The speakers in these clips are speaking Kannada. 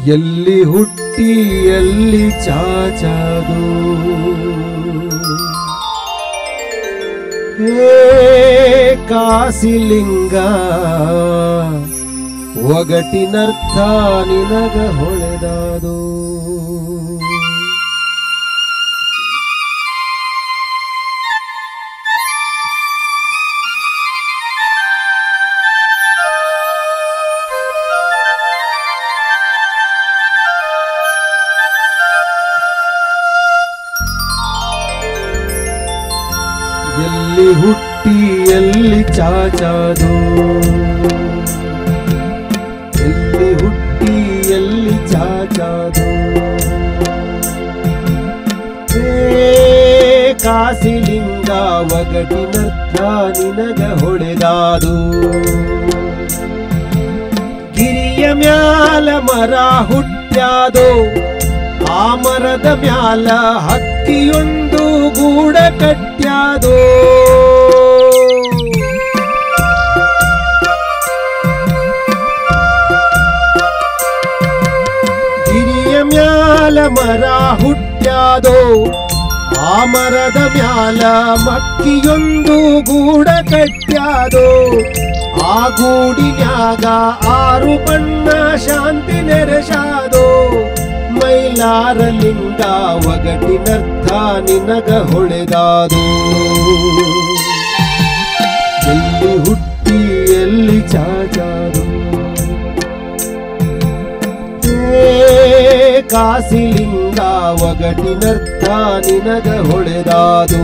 ಎಲ್ಲಿ ಹುಟ್ಟಿ ಎಲ್ಲಿ ಚಾಚಾದು ಹೇ ಕಾಸಿಲಿಂಗ ಒಗಟಿನರ್ಥ ನಿನಗ ಹೊಳೆದಾದು ಎಲ್ಲಿ ಹುಟ್ಟಿ ಎಲ್ಲಿ ಚಾಚಾದು ಎಲ್ಲಿ ಹುಟ್ಟಿ ಎಲ್ಲಿ ಚಾಚಾದು ಹೇ ಕಾಸಿಲಿಂಗ ಒಗಟಿನರ್ಥ ನಿನಗ ಹೊಳೆದಾದು ಗಿರಿಯ ಮ್ಯಾಲ ಮರ ಹುಟ್ಟ್ಯಾದೋ ಆ ಮರದ ಮ್ಯಾಲ ಹಕ್ಕಿಯೊಂದು ಗೂಡ ಕಟ್ಟ್ಯಾದೋ ಗಿರಿಯ ಮ್ಯಾಲ ಮರ ಹುಟ್ಟ್ಯಾದೋ ಆ ಮರದ ಮ್ಯಾಲ ಮಕ್ಕಿಯೊಂದು ಗೂಡ ಕಟ್ಟ್ಯಾದೋ ಆ ಗೂಡಿನ್ಯಾಗ 6 ಬಣ್ಣ ಶಾಂತಿ ನೆರೆಸಾದೋ ಮೈಲಾರಲಿಂಗ ಒಗಟಿನರ್ಥ ನಿನಗ ಹೊಳೆದಾದು ಎಲ್ಲಿ ಹುಟ್ಟಿ ಎಲ್ಲಿ ಚಾಚಾದು ಹೇ ಕಾಸಿಲಿಂಗ ಒಗಟಿನರ್ಥ ನಿನಗ ಹೊಳೆದಾದು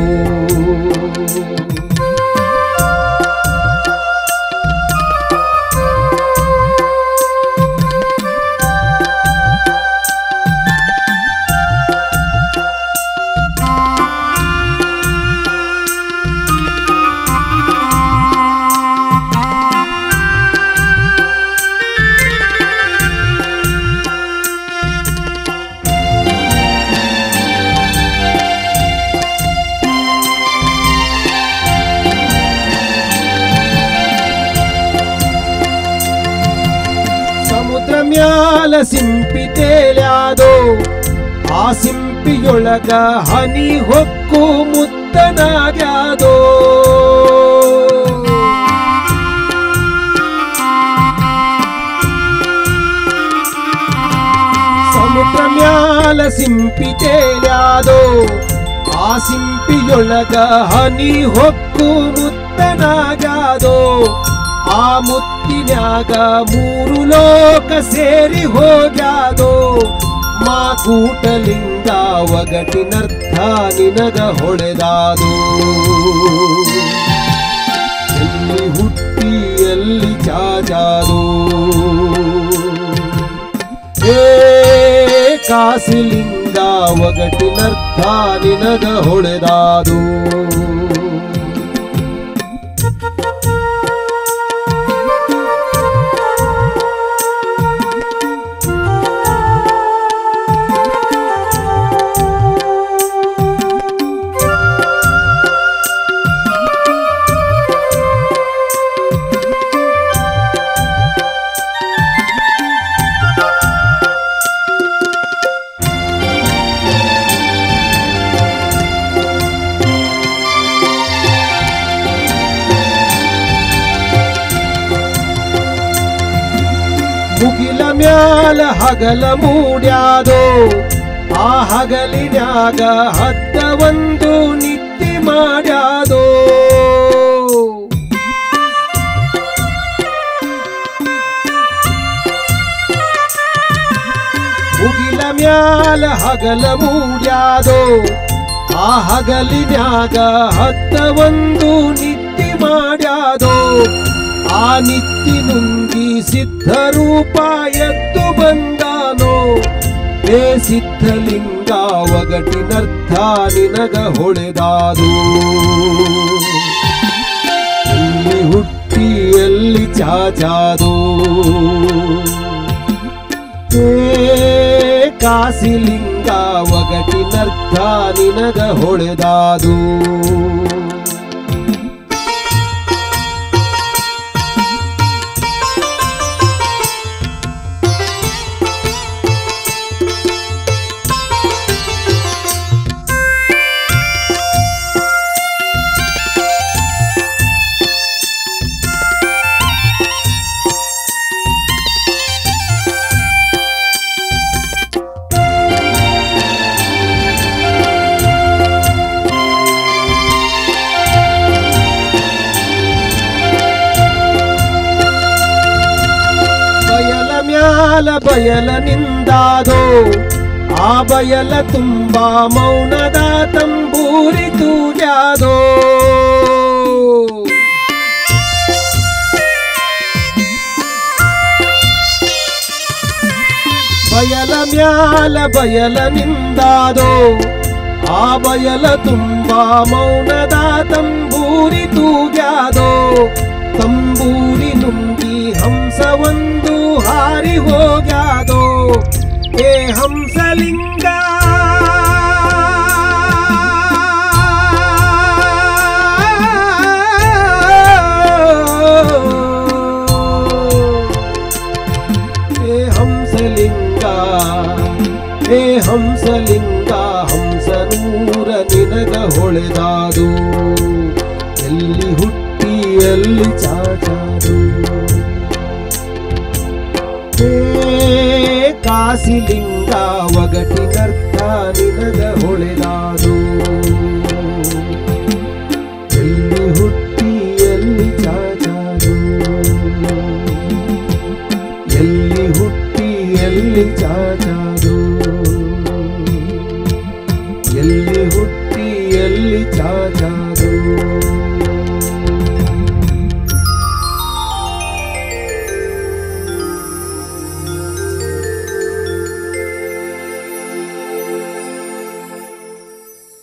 ಮ್ಯಾಲ ಸಿಂಪಿ ತೇಲ್ಯಾದೋ ಆ ಸಿಂಪಿಯೊಳಗ ಹನಿ ಹೊಕ್ಕು ಮುತ್ತನಾಗ್ಯಾದೋ ಸಮುದ್ರ ಮ್ಯಾಲ ಸಿಂಪಿ ತೇಲ್ಯಾದೋ ಆ ಸಿಂಪಿಯೊಳಗ ಹನಿ ಹೊಕ್ಕು ಮುತ್ತನಾಗ್ಯಾದೋ ಆ ಮುತ್ತಿನ್ಯಾಗ 3 ಲೋಕ ಸೇರಿ ಹೋಗ್ಯಾದೋ ಮಾಕೂಟಲಿಂಗ ಒಗಟಿನರ್ಥ ನಿನಗ ಹೊಳೆದಾದು ಎಲ್ಲಿ ಹುಟ್ಟಿ ಎಲ್ಲಿ ಚಾಚಾದು ಹೇ ಕಾಸಿಲಿಂಗ ಒಗಟಿನರ್ಥ ನಿನಗ ಹೊಳೆದಾದು ಮುಗಿಲ ಮ್ಯಾಲ ಹಗಲ ಮೂಡ್ಯಾದೋ ಆ ಹಗಲಿನ್ಯಾಗ ಹದ್ದವೊಂದು ನಿತ್ತಿ ಮಾಡ್ಯಾದೋ ಮುಗಿಲ ಮ್ಯಾಲ ಹಗಲ ಮೂಡ್ಯಾದೋ ಆ ಹಗಲಿನ್ಯಾಗ ಹದ್ದವೊಂದು ನಿತ್ತಿ ಮಾಡ್ಯಾದೋ ಆ ನಿತ್ತಿ ನುಂಗಿ ಸಿದ್ಧರೂಪ ಎದ್ದು ಬಂದಾನೋ ಹೇ ಸಿದ್ಧಲಿಂಗ ಒಗಟಿನರ್ಥ ನಿನಗ ಹೊಳೆದಾದು ಎಲ್ಲಿ ಹುಟ್ಟಿ ಎಲ್ಲಿ ಚಾಚಾದು ಹೇ ಕಾಸಿಲಿಂಗ ಒಗಟಿನರ್ಥ ನಿನಗ ಹೊಳೆದಾದು ಮ್ಯಾಲ ಬಯಲ ನಿಂದಾದೋ ಆ ಬಯಲ ತುಂಬ ಮೌನದ ತಂಬೂರಿ ತೂಗ್ಯಾದೋ ಬಯಲ ಮ್ಯಾಲ ಬಯಲ ನಿಂದಾದೋ ಆ ಬಯಲ ತುಂಬ ಮೌನದ ತಂಬೂರಿ ತೂಗ್ಯಾದೋ ತಂಬೂರಿ ನುಂಗಿ ಹಂಸವೊಂದು ಹಾರಿ ಹೋಗ್ಯಾದೋ ಏ ಹಂಸಲಿಂಗ ಏ ಹಂಸಲಿಂಗ ಏ ಹಂಸಲಿಂಗ ಹಂಸನೂರ ನಿನಗ ಹೊಳೆದಾದು ಎಲ್ಲಿ ಹುಟ್ಟಿ ಎಲ್ಲಿ ಚಾಚಾದು ಹೇ ಕಾಸಿಲಿಂಗ ಒಗಟಿನರ್ಥ ನಿನಗ ಹೊಳೆದಾದು ಎಲ್ಲಿ ಹುಟ್ಟಿ ಎಲ್ಲಿ ಚಾಚಾದು ಎಲ್ಲಿ ಹುಟ್ಟಿ ಎಲ್ಲಿ ಚಾಚಾದು